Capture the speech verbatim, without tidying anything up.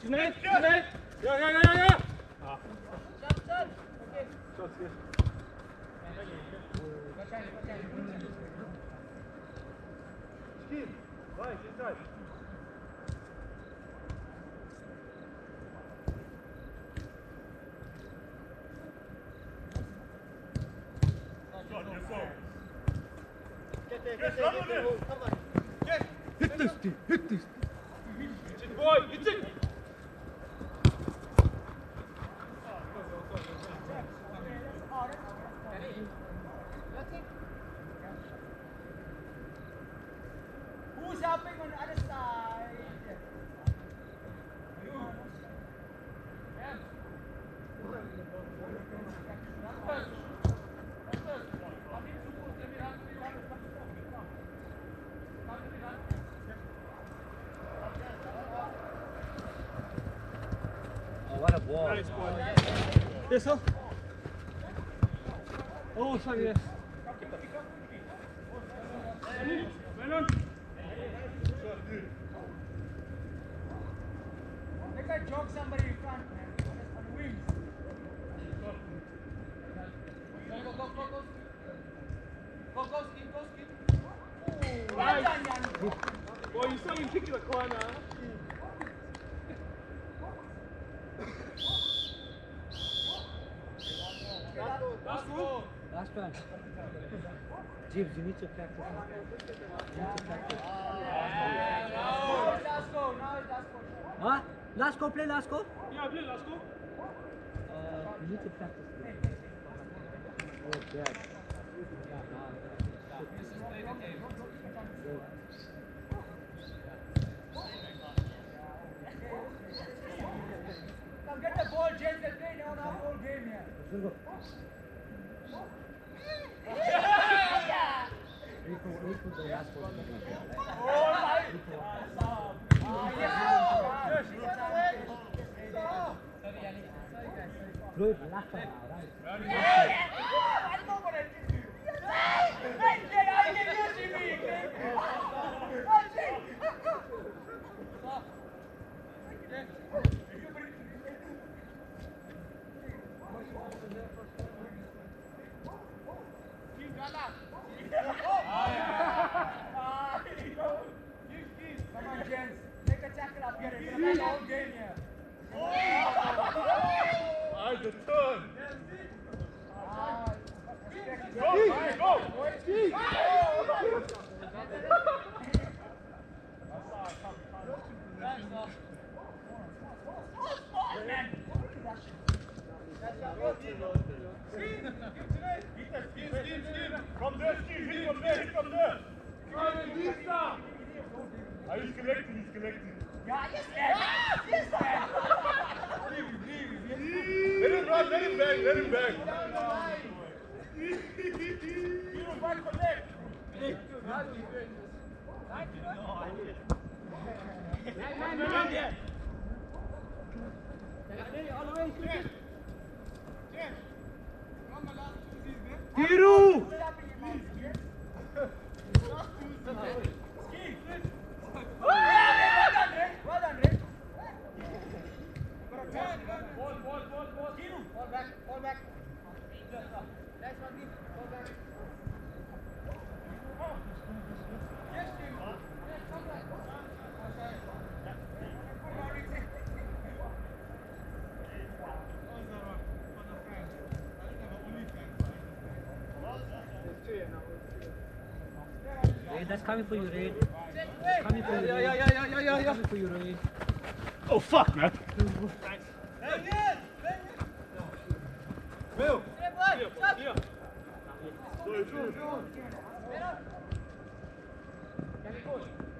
Schnell, schnell! Ja, ja, ja, ja, ja! Ah. Okay. Schatz, hier. Wahrscheinlich, wahrscheinlich. Schieb! Weiß, inside. Hit this, dude. Hit this. Get it, boy. Get it. Who's helping on the other side? Oh, what a ball. Nice ball. Yes, sir. Oh, sorry, yes. Melon. They can jog somebody in front, man. On the wings. Go, go, go, go. Go, go, skip, go, skip. Oh, well done, Jan. Boy, you saw him kick in the corner. Last one. Last one. James, you need to practice. You need to practice. Now it's last go, now it's last go. Huh? Last go, play last go? Yeah, play last go. Uh, you need to practice. Oh, bad. Come get the ball, James. They're playing on our whole game here. Let's go. Wait for, wait for the last one. Oh my! Good, last one now, Come on, James. Make a tackle up here. It's a whole game here. Alright, the turn. Ah, Go, go, From there, Steve, hit from there, hit from there. Ah, he's collecting, he's collecting. yeah, yes, man. Yes, man. Let him run, let him bang, let him bang. Tiru! Well done, Rick. Ball, ball, ball, ball. Ball back, ball back. Nice one, Deep. Ball back. Yes, Deep. Yes, come back. Hey, that's coming for you, Ray. That's coming for you, Yeah, Ray. yeah, yeah, yeah, yeah, yeah, That's yeah. coming for you, Ray. Oh, fuck, man. Will. Here, here. Go, go, go.